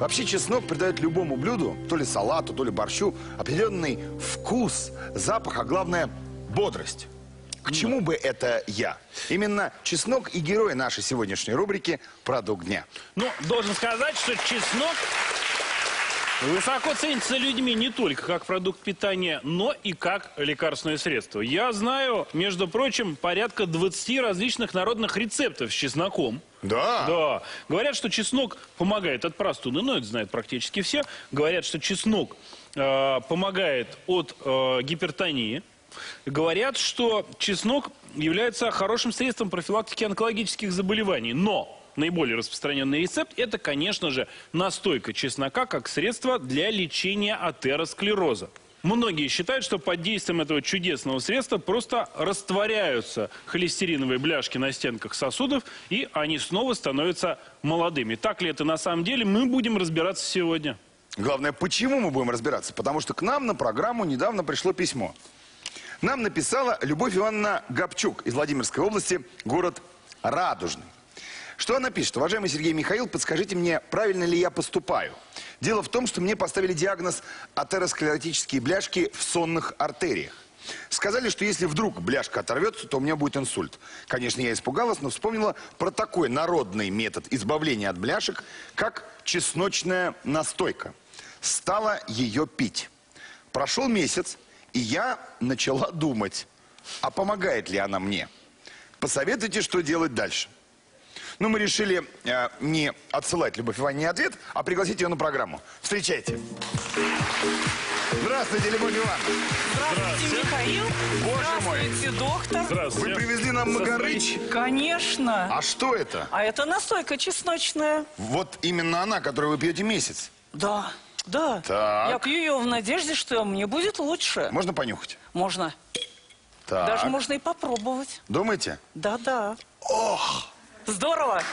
Вообще чеснок придает любому блюду, то ли салату, то ли борщу, определенный вкус, запах, а главное бодрость. К чему бы это я? Именно чеснок и герой нашей сегодняшней рубрики «Продукт дня». Ну, должен сказать, что чеснок высоко ценится людьми не только как продукт питания, но и как лекарственное средство. Я знаю, между прочим, порядка 20 различных народных рецептов с чесноком. Да? Да. Говорят, что чеснок помогает от простуды, ну, это знают практически все. Говорят, что чеснок помогает от гипертонии. Говорят, что чеснок является хорошим средством профилактики онкологических заболеваний. Но наиболее распространенный рецепт – это, конечно же, настойка чеснока как средство для лечения атеросклероза. Многие считают, что под действием этого чудесного средства просто растворяются холестериновые бляшки на стенках сосудов, и они снова становятся молодыми. Так ли это на самом деле, мы будем разбираться сегодня. Главное, почему мы будем разбираться? Потому что к нам на программу недавно пришло письмо. Нам написала Любовь Ивановна Гапчук из Владимирской области, город Радужный. Что она пишет? Уважаемый Сергей Михаил, подскажите мне, правильно ли я поступаю? Дело в том, что мне поставили диагноз атеросклеротические бляшки в сонных артериях. Сказали, что если вдруг бляшка оторвется, то у меня будет инсульт. Конечно, я испугалась, но вспомнила про такой народный метод избавления от бляшек, как чесночная настойка. Стала ее пить. Прошел месяц, и я начала думать, а помогает ли она мне? Посоветуйте, что делать дальше. Ну, мы решили не отсылать Любовь Ивановне ответ, а пригласить ее на программу. Встречайте. Здравствуйте, Любовь Ивановна. Здравствуйте, Михаил. Боже мой. Здравствуйте, доктор. Здравствуйте. Вы привезли нам магарыч. Конечно. А что это? А это настойка чесночная. Вот именно она, которую вы пьете месяц. Да, да. Так. Я пью ее в надежде, что мне будет лучше. Можно понюхать? Можно. Так. Даже можно и попробовать. Думаете? Да-да. Ох! Здорово.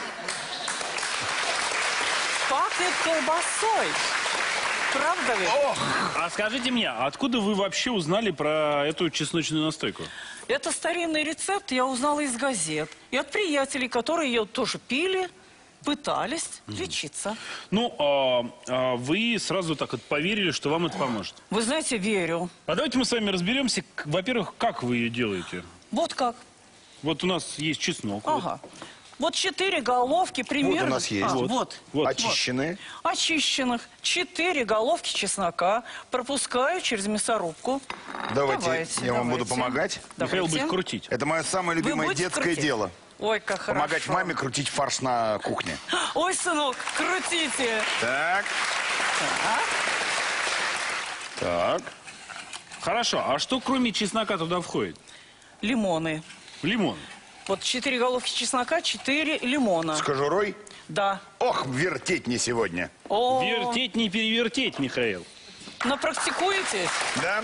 Пахнет колбасой. Правда ведь? Ох! А скажите мне, откуда вы вообще узнали про эту чесночную настойку? Это старинный рецепт, я узнала из газет. И от приятелей, которые ее тоже пили, пытались лечиться. Ну, вы сразу так вот поверили, что вам это поможет. Вы знаете, верю. А давайте мы с вами разберемся, во-первых, как вы ее делаете. Вот как. Вот у нас есть чеснок. вот. Ага. Вот 4 головки примерно. Вот у нас есть. Вот. Вот. Очищенные. Очищенных 4 головки чеснока пропускаю через мясорубку. Давайте, я вам буду помогать. Михаил Давайте. будет крутить. Это мое самое любимое будете детское крутить? дело. Ой, как хорошо. Помогать маме крутить фарш на кухне. Ой, сынок, крутите. Так. Так. Хорошо, а что кроме чеснока туда входит? Лимоны. Лимон. Вот 4 головки чеснока, 4 лимона. С кожурой? Да. Ох, вертеть не сегодня. О, Вертеть, не перевертеть, Михаил. напрактикуетесь? Да?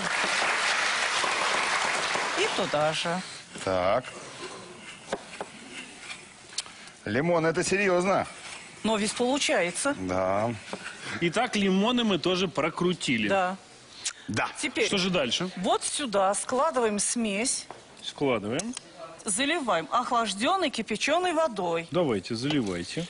И туда же. Так. Лимон, это серьезно. Но ведь получается. Да. Итак, лимоны мы тоже прокрутили. Да. Да. Теперь Что же дальше? вот сюда складываем смесь, Складываем. заливаем охлажденной кипяченой водой. Давайте, заливайте.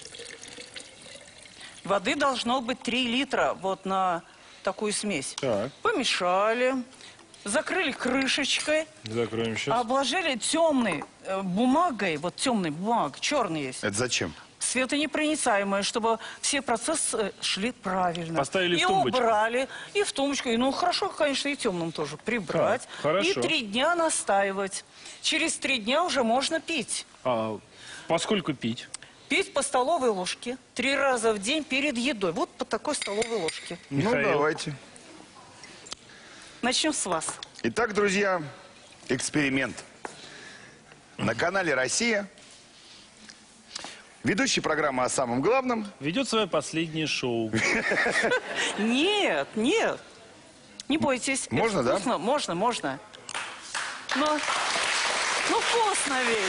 Воды должно быть 3 литра вот на такую смесь. Так, Помешали, закрыли крышечкой, закроем сейчас. обложили темной бумагой, вот темной бумагой, черный есть, Это зачем? светонепроницаемая, чтобы все процессы шли правильно. Поставили в и тумбочку. убрали, и в тумбочку. И, ну, хорошо, конечно, и темным тоже прибрать. Так, хорошо. И 3 дня настаивать. Через 3 дня уже можно пить. А поскольку пить? Пить по столовой ложке 3 раза в день перед едой. Вот по такой столовой ложке. Ну, Михаил. давайте. Начнем с вас. Итак, друзья, эксперимент. На канале «Россия» ведущий программы о самом главном. Ведет свое последнее шоу. Нет, нет. Не бойтесь. Это Можно, да? вкусно. Можно, можно. Но, ну, вкусно ведь.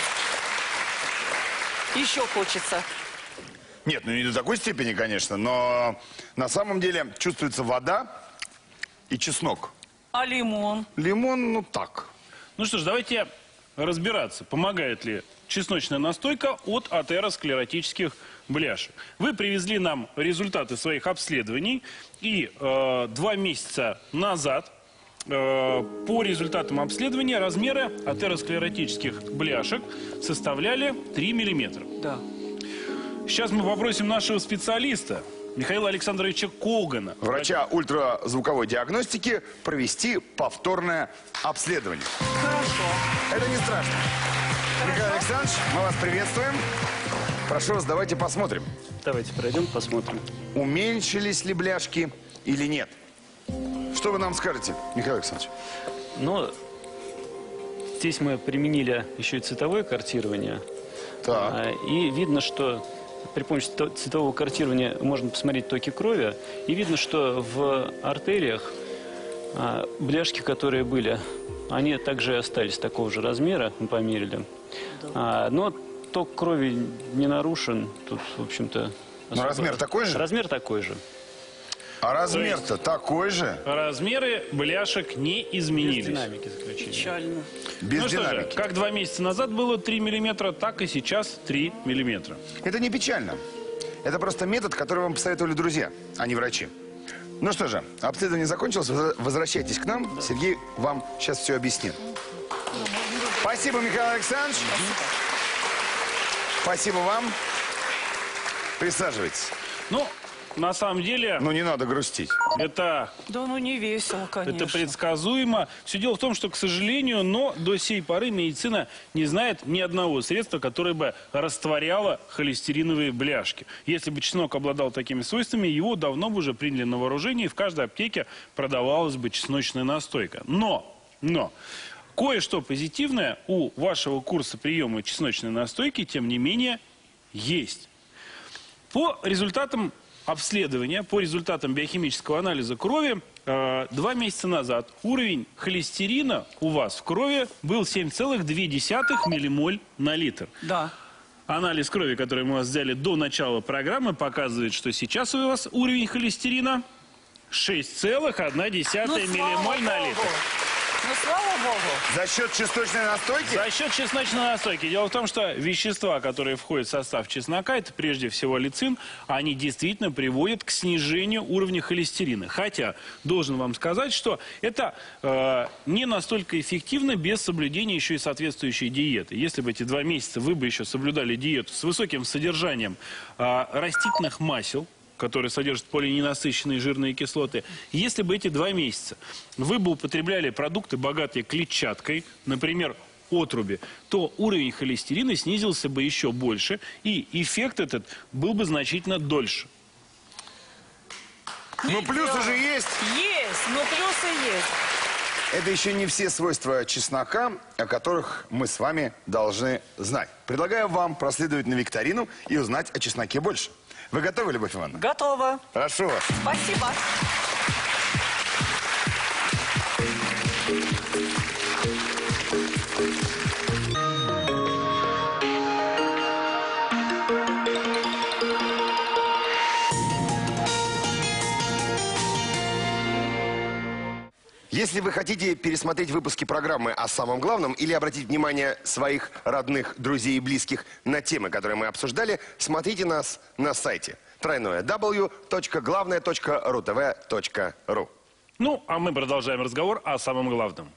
Еще хочется. Нет, ну не до такой степени, конечно, но на самом деле чувствуется вода и чеснок. А лимон? Лимон, ну так. Ну что ж, давайте разбираться, помогает ли чесночная настойка от атеросклеротических бляшек. Вы привезли нам результаты своих обследований, и 2 месяца назад по результатам обследования размеры атеросклеротических бляшек составляли 3 миллиметра. Да. Сейчас мы попросим нашего специалиста, Михаила Александровича Когана, Врача ультразвуковой диагностики, провести повторное обследование. Хорошо. Это не страшно. Михаил Александрович, мы вас приветствуем. Прошу вас, давайте посмотрим, Давайте пройдем, посмотрим. уменьшились ли бляшки или нет. Что вы нам скажете, Михаил Александрович? Но здесь мы применили еще и цветовое картирование. Так. И видно, что при помощи цветового картирования можно посмотреть токи крови. И видно, что в артериях бляшки, которые были, они также остались такого же размера, мы померили. Но ток крови не нарушен. Тут, в общем-то... Но размер такой же? Размер такой же. А размер-то такой же? размеры бляшек не Без изменились. динамики заключения. Печально. Без Ну что же, динамики. как 2 месяца назад было 3 миллиметра, так и сейчас 3 миллиметра. Это не печально. Это просто метод, который вам посоветовали друзья, а не врачи. Ну что же, обследование закончилось. Возвращайтесь к нам. Сергей вам сейчас все объяснит. Спасибо, Михаил Александрович. Спасибо вам. Присаживайтесь. Ну, на самом деле, Ну, не надо грустить. это Да ну не весело, конечно. Это предсказуемо. Все дело в том, что, к сожалению, но до сей поры медицина не знает ни одного средства, которое бы растворяло холестериновые бляшки. Если бы чеснок обладал такими свойствами, его давно бы уже приняли на вооружение, и в каждой аптеке продавалась бы чесночная настойка. Но, кое-что позитивное у вашего курса приема чесночной настойки, тем не менее, есть. По результатам обследования, по результатам биохимического анализа крови, 2 месяца назад уровень холестерина у вас в крови был 7,2 миллимоль на литр. Да. Анализ крови, который мы у вас взяли до начала программы, показывает, что сейчас у вас уровень холестерина 6,1 миллимоль на литр. Ну, слава богу. За счет чесночной настойки? За счет чесночной настойки. Дело в том, что вещества, которые входят в состав чеснока, это прежде всего лецин, они действительно приводят к снижению уровня холестерина. Хотя, должен вам сказать, что это не настолько эффективно без соблюдения еще и соответствующей диеты. Если бы эти 2 месяца вы бы еще соблюдали диету с высоким содержанием растительных масел, которые содержат полиненасыщенные жирные кислоты, если бы эти 2 месяца вы бы употребляли продукты, богатые клетчаткой, например, отруби, то уровень холестерина снизился бы еще больше, и эффект этот был бы значительно дольше. Ну, плюсы же есть. Есть, но плюсы есть. Это еще не все свойства чеснока, о которых мы с вами должны знать. Предлагаю вам проследовать на викторину и узнать о чесноке больше. Вы готовы, Любовь Ивановна? Готово. Прошу вас. Спасибо. Если вы хотите пересмотреть выпуски программы о самом главном или обратить внимание своих родных, друзей и близких на темы, которые мы обсуждали, смотрите нас на сайте www.главное.ру-тв.ру. Ну, а мы продолжаем разговор о самом главном.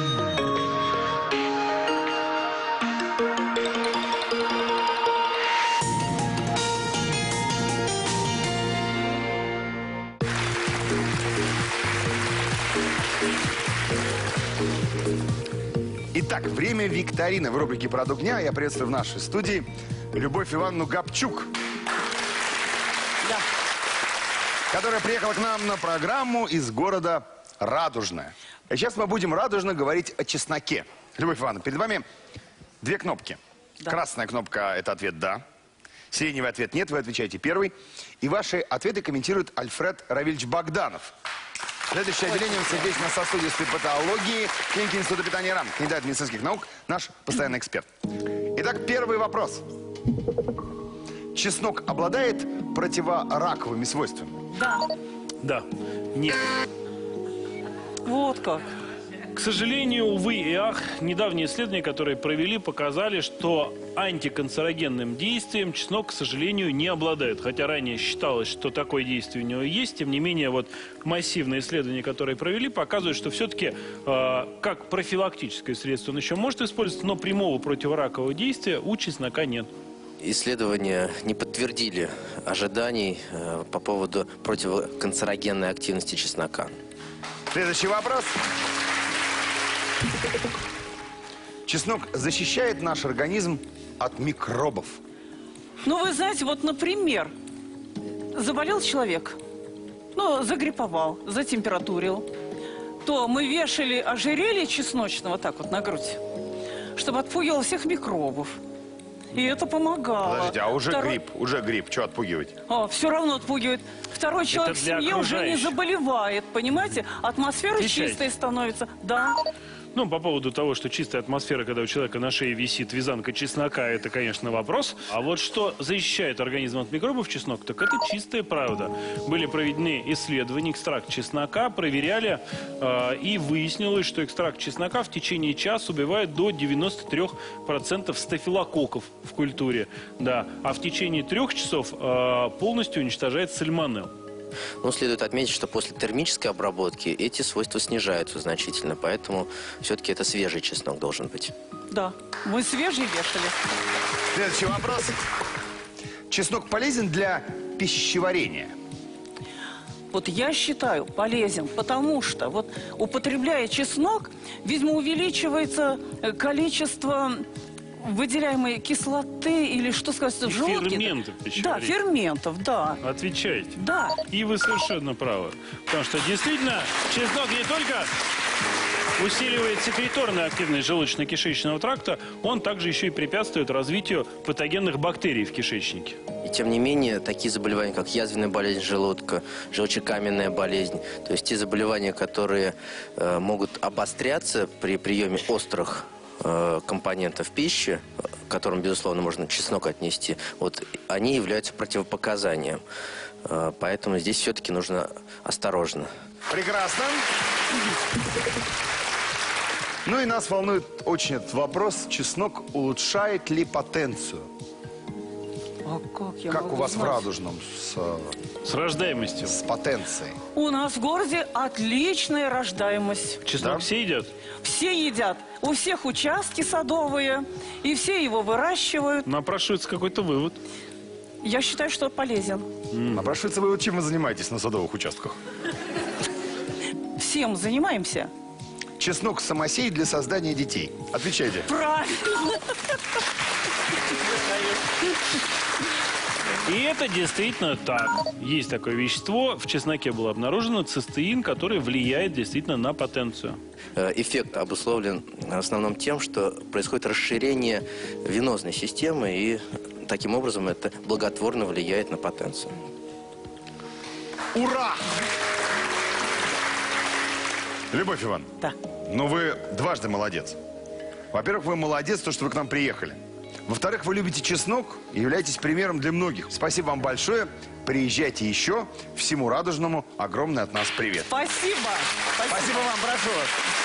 Итак, время викторины в рубрике «Продукт дня». Я приветствую в нашей студии Любовь Ивановну Габчук, Да. которая приехала к нам на программу из города Радужное. И сейчас мы будем радужно говорить о чесноке. Любовь Ивановна, перед вами 2 кнопки. Да. Красная кнопка – это ответ «да». Сиреневый ответ «нет», вы отвечаете первый. И ваши ответы комментирует Альфред Равильевич Богданов. Следующее отделение сердечно-сосудистой патологии клиники Института питания РАН, кандидат медицинских наук, наш постоянный эксперт. Итак, первый вопрос. Чеснок обладает противораковыми свойствами? Да. Да. Нет. Вот как. К сожалению, увы и ах, недавние исследования, которые провели, показали, что антиканцерогенным действием чеснок, к сожалению, не обладает. Хотя ранее считалось, что такое действие у него есть. Тем не менее, вот массивные исследования, которые провели, показывают, что все-таки как профилактическое средство он еще может использоваться, но прямого противоракового действия у чеснока нет. Исследования не подтвердили ожиданий по поводу противоканцерогенной активности чеснока. Следующий вопрос. Чеснок защищает наш организм от микробов. Ну, вы знаете, вот, например, заболел человек, ну, загрипповал, затемпературил, то мы вешали ожерелье чесночного так вот на грудь, чтобы отпугивало всех микробов. И это помогало. Подождите, а уже грипп, что отпугивать? Все равно отпугивает. Второй человек в для семье уже не окружающих. заболевает, понимаете? Атмосфера Отвечайте. чистой становится. Да. Ну, по поводу того, что чистая атмосфера, когда у человека на шее висит вязанка чеснока, это, конечно, вопрос. А вот что защищает организм от микробов чеснок, так это чистая правда. Были проведены исследования, экстракт чеснока проверяли, и выяснилось, что экстракт чеснока в течение часа убивает до 93% стафилококков в культуре. Да. А в течение 3 часов полностью уничтожает сальмонелл. Но следует отметить, что после термической обработки эти свойства снижаются значительно, поэтому все-таки это свежий чеснок должен быть. Да. Мы свежий вешали. Следующий вопрос. Чеснок полезен для пищеварения? Вот я считаю, полезен, потому что вот употребляя чеснок, видимо, увеличивается количество выделяемой кислоты или, что сказать, И желудки. ферментов Да, пищеварения. ферментов, да. Отвечайте. Да. И вы совершенно правы. Потому что действительно чеснок не только усиливает секреторную активность желудочно-кишечного тракта, он также еще и препятствует развитию патогенных бактерий в кишечнике. И тем не менее, такие заболевания, как язвенная болезнь желудка, желчекаменная болезнь, то есть те заболевания, которые могут обостряться при приеме острых компонентов пищи, к которым, безусловно, можно чеснок отнести, вот они являются противопоказанием. Поэтому здесь все-таки нужно осторожно. Прекрасно. Ну и нас волнует очень этот вопрос. Чеснок улучшает ли потенцию? А как я Как могу у вас в знать? Радужном С рождаемостью. с потенцией? У нас в городе отличная рождаемость. Чеснок Да? все едят? Все едят. У всех участки садовые, и все его выращивают. Напрашивается какой-то вывод. Я считаю, что полезен. Напрашивается вы, чем вы занимаетесь на садовых участках? Всем занимаемся. Чеснок самосей для создания детей. Отвечайте. Правильно. И это действительно так. Есть такое вещество. В чесноке было обнаружено цистеин, который влияет действительно на потенцию. Эффект обусловлен в основном тем, что происходит расширение венозной системы, и таким образом это благотворно влияет на потенцию. Ура! Любовь Ивановна, Да. ну вы дважды молодец. Во-первых, вы молодец, то, что вы к нам приехали. Во-вторых, вы любите чеснок и являетесь примером для многих. Спасибо вам большое. Приезжайте еще. Всему Радужному огромный от нас привет. Спасибо. Спасибо вам, прошу вас.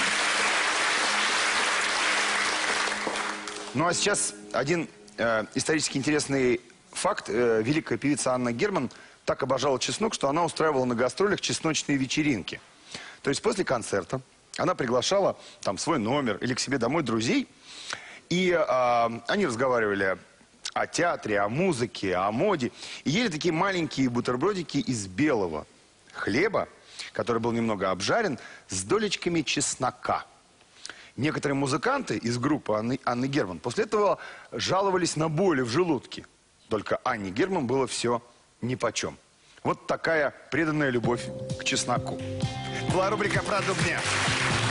Ну а сейчас один исторически интересный факт. Великая певица Анна Герман так обожала чеснок, что она устраивала на гастролях чесночные вечеринки. То есть после концерта она приглашала там свой номер или к себе домой друзей. И они разговаривали о театре, о музыке, о моде. И ели такие маленькие бутербродики из белого хлеба, который был немного обжарен, с долечками чеснока. Некоторые музыканты из группы Анны Герман после этого жаловались на боли в желудке. Только Анне Герман было все нипочем. Вот такая преданная любовь к чесноку. Была рубрика «Продукт дня».